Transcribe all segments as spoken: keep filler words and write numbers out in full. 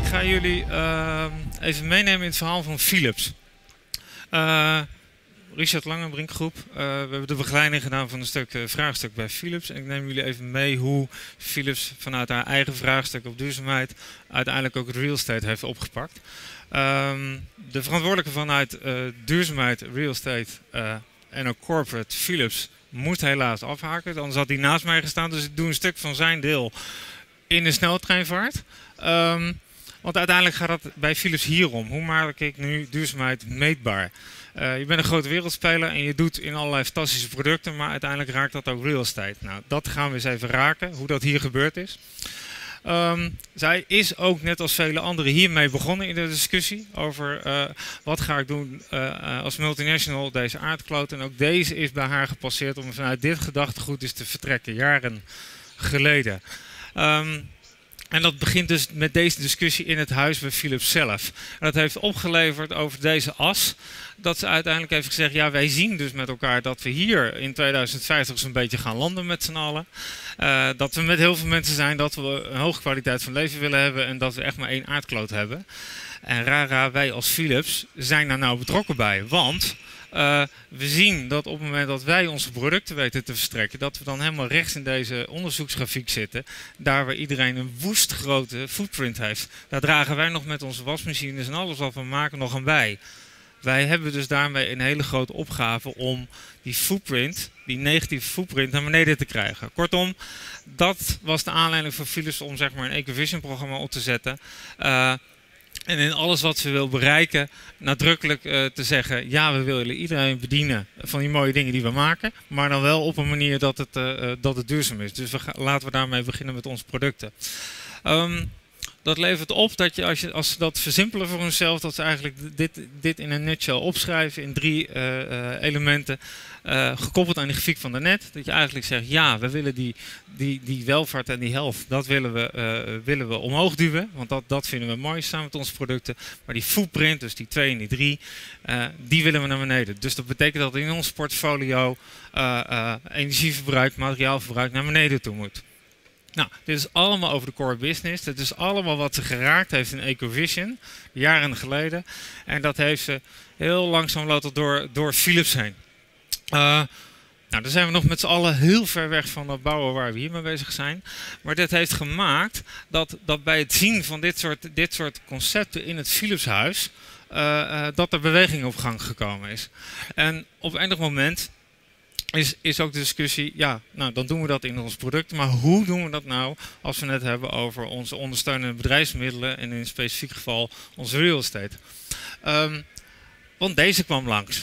ga jullie uh, even meenemen in het verhaal van Philips. Uh, Richard Langebrink groep. Uh, we hebben de begeleiding gedaan van een stuk uh, vraagstuk bij Philips. En ik neem jullie even mee hoe Philips vanuit haar eigen vraagstuk op duurzaamheid uiteindelijk ook het real estate heeft opgepakt. Um, de verantwoordelijke vanuit uh, duurzaamheid, real estate uh, en ook corporate Philips moest helaas afhaken. Anders had hij naast mij gestaan. Dus ik doe een stuk van zijn deel in de sneltreinvaart. Um, want uiteindelijk gaat het bij Philips hierom. Hoe maak ik nu duurzaamheid meetbaar? Uh, je bent een grote wereldspeler en je doet in allerlei fantastische producten, maar uiteindelijk raakt dat ook real estate. Nou, dat gaan we eens even raken, hoe dat hier gebeurd is. Um, zij is ook net als vele anderen hiermee begonnen in de discussie over uh, wat ga ik doen uh, uh, als multinational deze aardkloot. En ook deze is bij haar gepasseerd om vanuit dit gedachtegoed eens te vertrekken, jaren geleden. Um, En dat begint dus met deze discussie in het huis bij Philips zelf. En dat heeft opgeleverd over deze as. Dat ze uiteindelijk heeft gezegd, ja, wij zien dus met elkaar dat we hier in tweeduizend vijftig zo'n beetje gaan landen met z'n allen. Uh, dat we met heel veel mensen zijn, dat we een hoge kwaliteit van leven willen hebben en dat we echt maar één aardkloot hebben. En rara, wij als Philips zijn daar nou betrokken bij. Want uh, we zien dat op het moment dat wij onze producten weten te verstrekken, dat we dan helemaal rechts in deze onderzoeksgrafiek zitten. Daar waar iedereen een woest grote footprint heeft. Daar dragen wij nog met onze wasmachines en alles wat we maken nog aan bij. Wij hebben dus daarmee een hele grote opgave om die footprint, die negatieve footprint, naar beneden te krijgen. Kortom, dat was de aanleiding voor Philips om zeg maar een Ecovision programma op te zetten. Uh, En in alles wat ze wil bereiken, nadrukkelijk uh, te zeggen, ja, we willen iedereen bedienen van die mooie dingen die we maken, maar dan wel op een manier dat het, uh, dat het duurzaam is. Dus we gaan, laten we daarmee beginnen met onze producten. Um, dat levert op dat je, als, je, als ze dat versimpelen voor hunzelf, dat ze eigenlijk dit, dit in een nutshell opschrijven in drie uh, uh, elementen, uh, gekoppeld aan die grafiek van daarnet. Dat je eigenlijk zegt, ja, we willen die, die, die welvaart en die health, dat willen we, uh, willen we omhoog duwen, want dat, dat vinden we mooi samen met onze producten. Maar die footprint, dus die twee en die drie, uh, die willen we naar beneden. Dus dat betekent dat in ons portfolio uh, uh, energieverbruik, materiaalverbruik naar beneden toe moet. Nou, dit is allemaal over de core business. Dit is allemaal wat ze geraakt heeft in Ecovision, jaren geleden. En dat heeft ze heel langzaam laten door, door Philips heen. Uh, nou, daar zijn we nog met z'n allen heel ver weg van dat bouwen waar we hier mee bezig zijn. Maar dit heeft gemaakt dat, dat bij het zien van dit soort, dit soort concepten in het Philips-huis, uh, uh, dat er beweging op gang gekomen is. En op enig moment Is, is ook de discussie, ja, nou dan doen we dat in ons product, maar hoe doen we dat nou als we het hebben over onze ondersteunende bedrijfsmiddelen en in een specifiek geval onze real estate. Um, want deze kwam langs.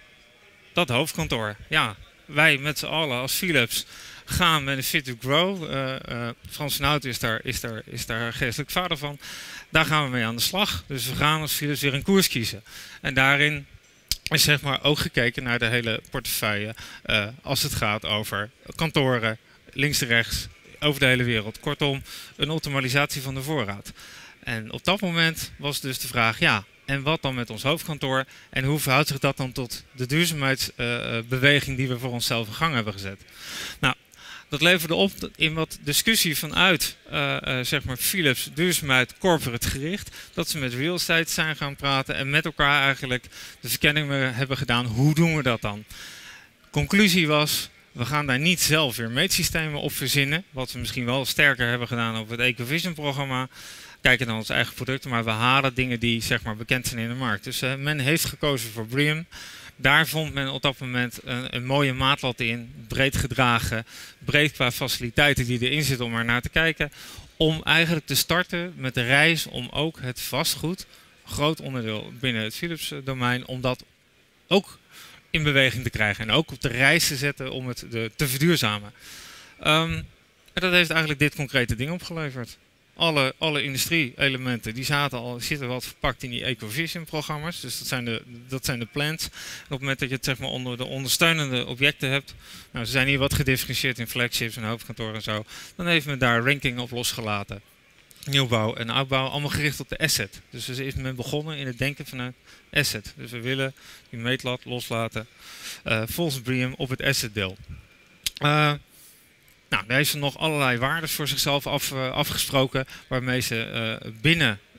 Dat hoofdkantoor. Ja, wij met z'n allen als Philips gaan met een Fit to Grow. Uh, uh, Frans van Hout is daar, is, daar, is daar geestelijk vader van. Daar gaan we mee aan de slag. Dus we gaan als Philips weer een koers kiezen. En daarin is zeg maar ook gekeken naar de hele portefeuille uh, als het gaat over kantoren, links en rechts, over de hele wereld. Kortom, een optimalisatie van de voorraad. En op dat moment was dus de vraag, ja, en wat dan met ons hoofdkantoor? En hoe verhoudt zich dat dan tot de duurzaamheidsbeweging uh, die we voor onszelf in gang hebben gezet? Nou, dat leverde op in wat discussie vanuit uh, uh, zeg maar Philips duurzaamheid corporate gericht. Dat ze met real estate zijn gaan praten en met elkaar eigenlijk de verkenning hebben gedaan. Hoe doen we dat dan? Conclusie was, we gaan daar niet zelf weer meetsystemen op verzinnen. Wat we misschien wel sterker hebben gedaan op het Ecovision programma. Kijken naar onze eigen producten, maar we halen dingen die zeg maar bekend zijn in de markt. Dus uh, men heeft gekozen voor BREEAM. Daar vond men op dat moment een, een mooie maatlat in, breed gedragen, breed qua faciliteiten die erin zitten om er naar te kijken. Om eigenlijk te starten met de reis om ook het vastgoed, groot onderdeel binnen het Philips domein, om dat ook in beweging te krijgen. En ook op de reis te zetten om het de, te verduurzamen. Um, en dat heeft eigenlijk dit concrete ding opgeleverd. Alle, alle industrie-elementen die zaten al, zitten wat verpakt in die Ecovision-programma's. Dus dat zijn de, dat zijn de plans. En op het moment dat je het zeg maar onder de ondersteunende objecten hebt. Nou, ze zijn hier wat gedifferentieerd in flagships en hoofdkantoren en zo. Dan heeft men daar ranking op losgelaten. Nieuwbouw en oudbouw, allemaal gericht op de asset. Dus er is men begonnen in het denken vanuit asset. Dus we willen die meetlat loslaten uh, volgens BREEAM op het assetdeel. Uh, Nou, daar heeft ze nog allerlei waarden voor zichzelf af, uh, afgesproken, waarmee ze uh, binnen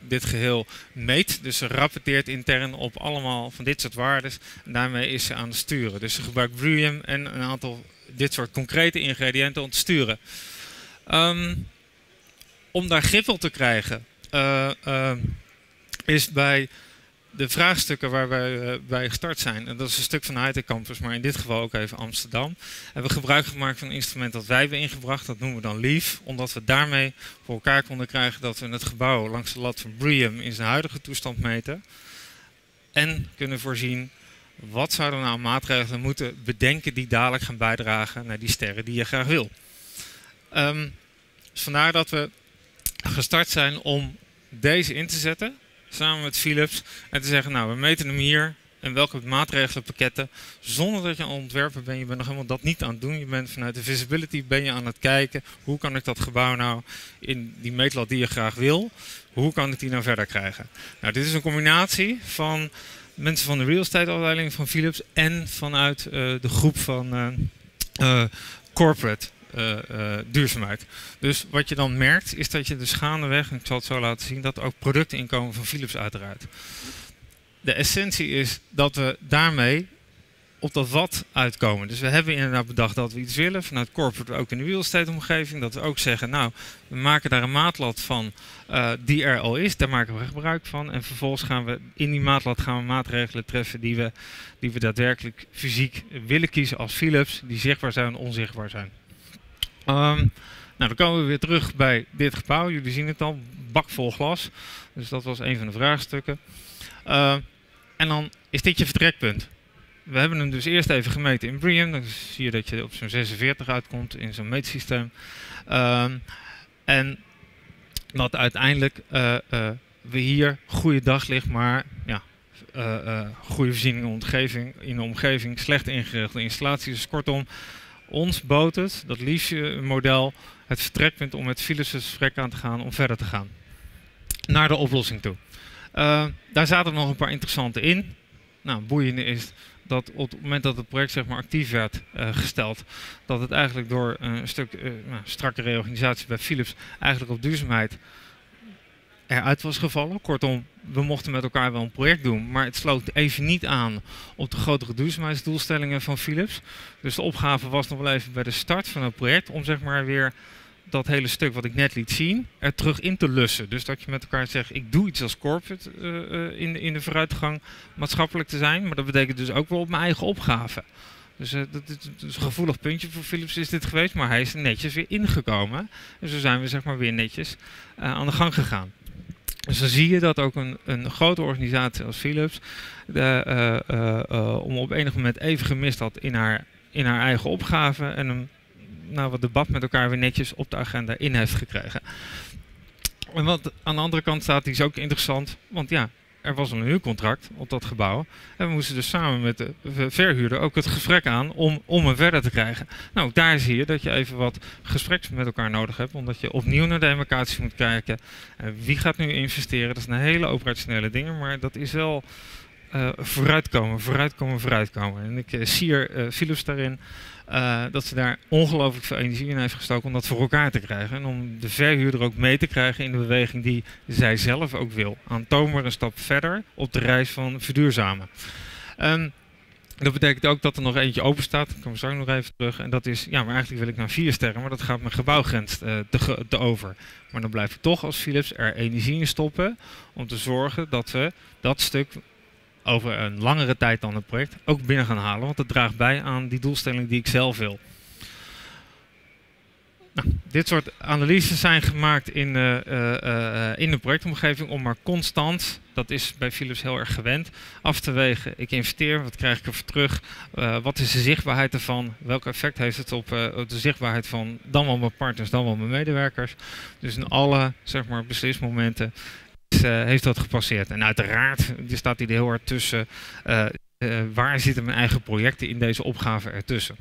dit geheel meet. Dus ze rapporteert intern op allemaal van dit soort waarden. En daarmee is ze aan het sturen. Dus ze gebruikt Brillium en een aantal dit soort concrete ingrediënten om te sturen. Um, om daar grip op te krijgen, uh, uh, is bij de vraagstukken waar wij uh, bij gestart zijn, en dat is een stuk van de Hightech Campus, maar in dit geval ook even Amsterdam, hebben we gebruik gemaakt van een instrument dat wij hebben ingebracht, dat noemen we dan Leaf, omdat we daarmee voor elkaar konden krijgen dat we het gebouw langs de lat van Brillium in zijn huidige toestand meten en kunnen voorzien wat zouden we nou maatregelen moeten bedenken die dadelijk gaan bijdragen naar die sterren die je graag wil. Um, dus vandaar dat we gestart zijn om deze in te zetten, samen met Philips, en te zeggen, nou, we meten hem hier en welke maatregelenpakketten, zonder dat je aan het ontwerpen bent, je bent nog helemaal dat niet aan het doen, je bent vanuit de visibility ben je aan het kijken, hoe kan ik dat gebouw nou in die meetlat die je graag wil, hoe kan ik die nou verder krijgen? Nou, dit is een combinatie van mensen van de real estate afdeling van Philips en vanuit uh, de groep van uh, uh, corporate uh, uh, duurzaamheid. Dus wat je dan merkt is dat je dus gaandeweg, en ik zal het zo laten zien, dat er ook producten inkomen van Philips uiteraard. De essentie is dat we daarmee op dat wat uitkomen. Dus we hebben inderdaad bedacht dat we iets willen, vanuit corporate ook in de real estate omgeving, dat we ook zeggen, nou, we maken daar een maatlat van uh, die er al is, daar maken we gebruik van en vervolgens gaan we in die maatlat gaan we maatregelen treffen die we, die we daadwerkelijk fysiek willen kiezen als Philips, die zichtbaar zijn en onzichtbaar zijn. Um, nou, dan komen we weer terug bij dit gebouw. Jullie zien het al, bakvol glas. Dus dat was een van de vraagstukken. Uh, en dan is dit je vertrekpunt. We hebben hem dus eerst even gemeten in Brillium. Dan zie je dat je op zo'n zesenveertig uitkomt in zo'n meetsysteem. Uh, en dat uiteindelijk uh, uh, we hier goede daglicht, maar ja, uh, uh, goede voorziening in de omgeving, in de omgeving slecht ingerichte installaties. Dus kortom, ons bood het, dat liefste model, het vertrekpunt om met Philips het gesprek aan te gaan om verder te gaan. Naar de oplossing toe. Uh, daar zaten nog een paar interessante in. Nou, het boeiende is dat op het moment dat het project zeg maar actief werd uh, gesteld, dat het eigenlijk door een stuk uh, nou, strakke reorganisatie bij Philips eigenlijk op duurzaamheid eruit was gevallen. Kortom, we mochten met elkaar wel een project doen, maar het sloot even niet aan op de grotere duurzaamheidsdoelstellingen van Philips. Dus de opgave was nog wel even bij de start van het project om zeg maar weer dat hele stuk wat ik net liet zien, er terug in te lussen. Dus dat je met elkaar zegt, ik doe iets als corporate uh, uh, in, de, in de vooruitgang maatschappelijk te zijn, maar dat betekent dus ook wel op mijn eigen opgave. Dus uh, dat, dat, dat is een gevoelig puntje voor Philips is dit geweest, maar hij is er netjes weer ingekomen. En zo zijn we zeg maar weer netjes uh, aan de gang gegaan. Dus dan zie je dat ook een, een grote organisatie als Philips, de, uh, uh, uh, om op enig moment even gemist had in haar, in haar eigen opgave en een nou, wat debat met elkaar weer netjes op de agenda in heeft gekregen. En wat aan de andere kant staat, die is ook interessant, want ja, er was een huurcontract op dat gebouw en we moesten dus samen met de verhuurder ook het gesprek aan om, om hem verder te krijgen. Nou, daar zie je dat je even wat gespreks met elkaar nodig hebt, omdat je opnieuw naar de demarcatie moet kijken. Uh, wie gaat nu investeren? Dat is een hele operationele dingen, maar dat is wel uh, vooruitkomen, vooruitkomen, vooruitkomen. En ik uh, zie er uh, Philips daarin. Uh, dat ze daar ongelooflijk veel energie in heeft gestoken om dat voor elkaar te krijgen. En om de verhuurder ook mee te krijgen in de beweging die zij zelf ook wil. Aantoonbaar een stap verder op de reis van verduurzamen. Um, dat betekent ook dat er nog eentje open staat. Ik kom zo nog even terug. En dat is, ja, maar eigenlijk wil ik naar vier sterren, maar dat gaat mijn gebouwgrens uh, te, te over. Maar dan blijf ik toch als Philips er energie in stoppen om te zorgen dat we dat stuk over een langere tijd dan het project ook binnen gaan halen. Want het draagt bij aan die doelstelling die ik zelf wil. Nou, dit soort analyses zijn gemaakt in, uh, uh, uh, in de projectomgeving om maar constant, dat is bij Philips heel erg gewend, af te wegen. Ik investeer, wat krijg ik ervoor terug? Uh, wat is de zichtbaarheid ervan? Welk effect heeft het op, uh, op de zichtbaarheid van dan wel mijn partners, dan wel mijn medewerkers? Dus in alle zeg maar, beslismomenten is, uh, heeft dat gepasseerd. En uiteraard staat hij er heel hard tussen. Uh, uh, waar zitten mijn eigen projecten in deze opgave ertussen?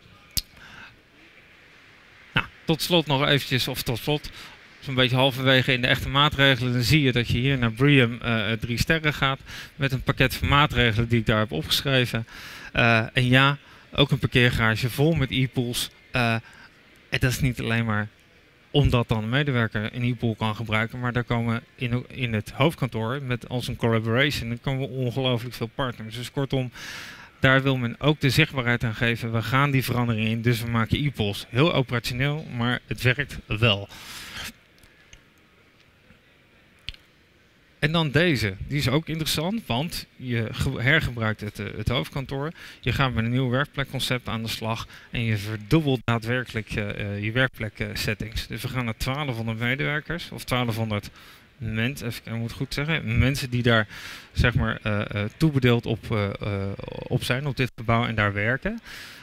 Tot slot nog eventjes, of tot slot, zo'n beetje halverwege in de echte maatregelen, dan zie je dat je hier naar Brillium uh, drie sterren gaat, met een pakket van maatregelen die ik daar heb opgeschreven. Uh, en ja, ook een parkeergarage vol met e-pools. Uh, en dat is niet alleen maar omdat dan een medewerker een e-pool kan gebruiken. Maar daar komen in, in het hoofdkantoor met als een collaboration, dan komen ongelooflijk veel partners. Dus kortom, daar wil men ook de zichtbaarheid aan geven. We gaan die verandering in, dus we maken e-pools. Heel operationeel, maar het werkt wel. En dan deze, die is ook interessant, want je hergebruikt het, het hoofdkantoor. Je gaat met een nieuw werkplekconcept aan de slag en je verdubbelt daadwerkelijk uh, je werkpleksettings. Dus we gaan naar twaalfhonderd medewerkers, of twaalfhonderd mensen, even, ik moet het goed zeggen, mensen die daar zeg maar uh, uh, toebedeeld op, uh, uh, op zijn, op dit gebouw en daar werken.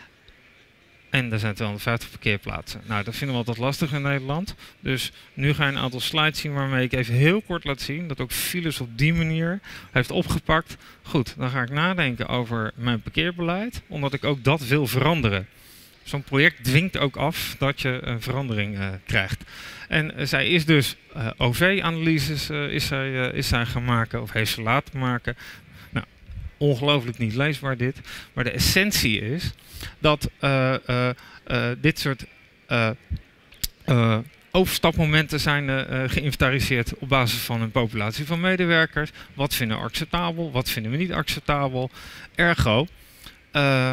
En er zijn tweehonderdvijftig parkeerplaatsen. Nou, dat vinden we altijd lastig in Nederland. Dus nu ga je een aantal slides zien waarmee ik even heel kort laat zien dat ook Philips op die manier heeft opgepakt. Goed, dan ga ik nadenken over mijn parkeerbeleid, omdat ik ook dat wil veranderen. Zo'n project dwingt ook af dat je een verandering uh, krijgt. En uh, zij is dus uh, O V-analyses uh, is, zij, uh, is zij gaan maken, of heeft ze laten maken. Nou, ongelooflijk niet leesbaar dit. Maar de essentie is dat uh, uh, uh, dit soort uh, uh, overstapmomenten zijn uh, geïnventariseerd op basis van een populatie van medewerkers. Wat vinden we acceptabel, wat vinden we niet acceptabel. Ergo, uh,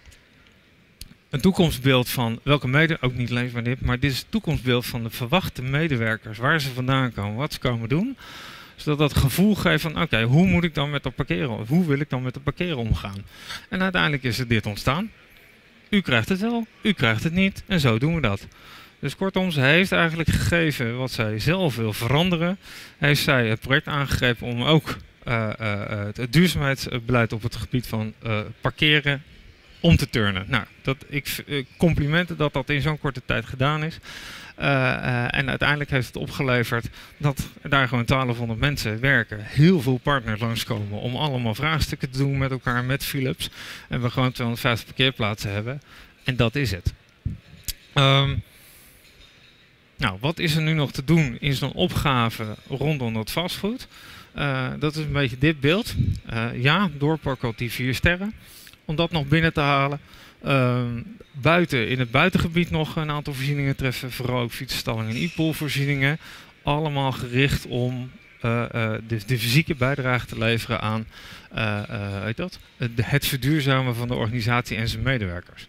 een toekomstbeeld van welke medewerkers, ook niet leesbaar dit, maar dit is het toekomstbeeld van de verwachte medewerkers, waar ze vandaan komen, wat ze komen doen. Zodat dat gevoel geeft van, oké, okay, hoe moet ik dan met dat parkeren, hoe wil ik dan met dat parkeren omgaan? En uiteindelijk is er dit ontstaan. U krijgt het wel, u krijgt het niet en zo doen we dat. Dus kortom, ze heeft eigenlijk gegeven wat zij zelf wil veranderen. Heeft zij het project aangegrepen om ook uh, uh, het duurzaamheidsbeleid op het gebied van uh, parkeren om te turnen. Nou, dat, ik uh, complimenten dat dat in zo'n korte tijd gedaan is. Uh, uh, en uiteindelijk heeft het opgeleverd dat daar gewoon twaalfhonderd mensen werken. Heel veel partners langskomen om allemaal vraagstukken te doen met elkaar, met Philips. En we gewoon tweehonderdvijftig parkeerplaatsen hebben. En dat is het. Um, nou, wat is er nu nog te doen in zo'n opgave rondom dat fastfood? Uh, dat is een beetje dit beeld. Uh, ja, doorpakken op die vier sterren. Om dat nog binnen te halen. Uh, buiten, in het buitengebied nog een aantal voorzieningen treffen. Vooral ook fietsenstalling en e-pool voorzieningen. Allemaal gericht om uh, uh, de, de fysieke bijdrage te leveren aan uh, uh, weet dat? het verduurzamen van de organisatie en zijn medewerkers.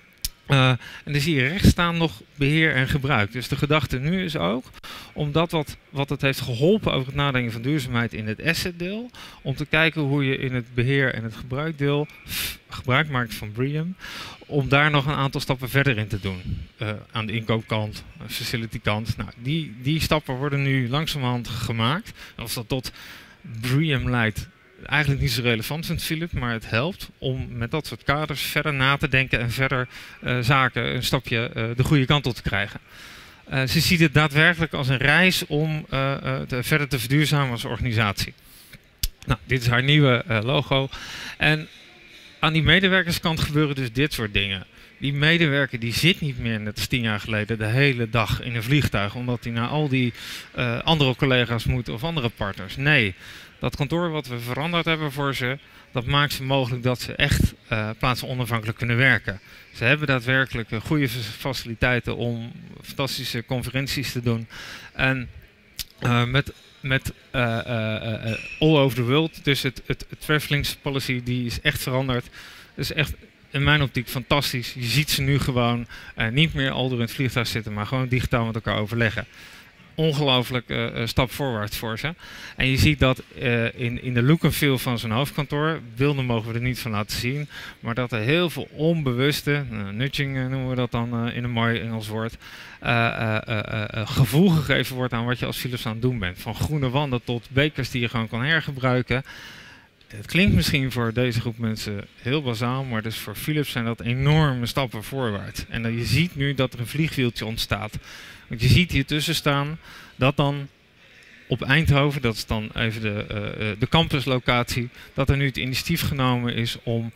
Uh, en dan zie je rechts staan nog beheer en gebruik. Dus de gedachte nu is ook, omdat wat, wat het heeft geholpen over het nadenken van duurzaamheid in het assetdeel, om te kijken hoe je in het beheer en het gebruikdeel gebruik maakt van BREEAM, om daar nog een aantal stappen verder in te doen. Uh, aan de inkoopkant, facility kant. Nou, die, die stappen worden nu langzamerhand gemaakt. Of dat tot BREEAM leidt, eigenlijk niet zo relevant vindt Philips, maar het helpt om met dat soort kaders verder na te denken en verder uh, zaken een stapje uh, de goede kant op te krijgen. Uh, ze ziet het daadwerkelijk als een reis om uh, uh, te, verder te verduurzamen als organisatie. Nou, dit is haar nieuwe uh, logo. En aan die medewerkerskant gebeuren dus dit soort dingen. Die medewerker die zit niet meer, net als tien jaar geleden, de hele dag in een vliegtuig, omdat hij naar al die uh, andere collega's moet of andere partners. Nee. Dat kantoor wat we veranderd hebben voor ze, dat maakt ze mogelijk dat ze echt uh, plaatsen onafhankelijk kunnen werken. Ze hebben daadwerkelijk uh, goede faciliteiten om fantastische conferenties te doen. En uh, met, met uh, uh, uh, all over the world, dus het, het, het travelings policy, die is echt veranderd. Dat is echt in mijn optiek fantastisch. Je ziet ze nu gewoon uh, niet meer al door in het vliegtuig zitten, maar gewoon digitaal met elkaar overleggen. Ongelooflijk uh, stap voorwaarts voor ze. En je ziet dat uh, in, in de look en feel van zo'n hoofdkantoor, beelden mogen we er niet van laten zien, maar dat er heel veel onbewuste, uh, nudging uh, noemen we dat dan uh, in een mooi Engels woord, uh, uh, uh, uh, gevoel gegeven wordt aan wat je als Philips aan het doen bent. Van groene wanden tot bekers die je gewoon kan hergebruiken. Het klinkt misschien voor deze groep mensen heel bazaal, maar dus voor Philips zijn dat enorme stappen voorwaarts. En uh, je ziet nu dat er een vliegwieltje ontstaat. Want je ziet hier tussen staan dat dan op Eindhoven, dat is dan even de, uh, de campuslocatie, dat er nu het initiatief genomen is om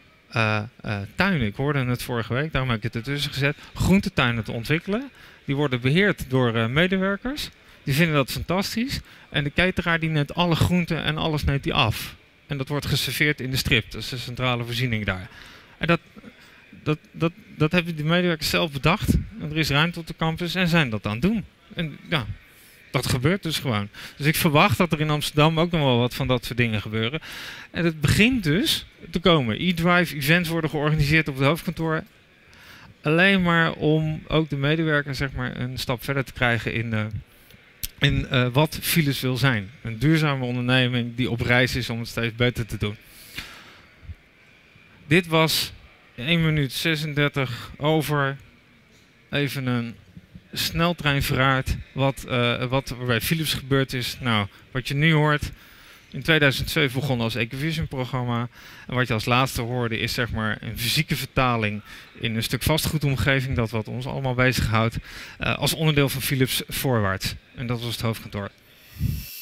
uh, uh, tuinen, ik hoorde het vorige week, daarom heb ik het ertussen gezet, groentetuinen te ontwikkelen. Die worden beheerd door uh, medewerkers, die vinden dat fantastisch. En de cateraar die neemt alle groenten en alles neemt die af. En dat wordt geserveerd in de strip, dat is de centrale voorziening daar. En dat, dat, dat, dat hebben de medewerkers zelf bedacht. En er is ruimte op de campus en zijn dat aan het doen. En ja, dat gebeurt dus gewoon. Dus ik verwacht dat er in Amsterdam ook nog wel wat van dat soort dingen gebeuren. En het begint dus te komen. E-Drive events worden georganiseerd op het hoofdkantoor. Alleen maar om ook de medewerkers zeg maar, een stap verder te krijgen in, uh, in uh, wat Philips wil zijn. Een duurzame onderneming die op reis is om het steeds beter te doen. Dit was één minuut zesendertig over. Even een sneltreinverraad wat, uh, wat er bij Philips gebeurd is. Nou, wat je nu hoort, in tweeduizend zeven begonnen als Ecovision programma. En wat je als laatste hoorde is zeg maar een fysieke vertaling in een stuk vastgoedomgeving, dat wat ons allemaal bezighoudt, uh, als onderdeel van Philips voorwaarts. En dat was het hoofdkantoor.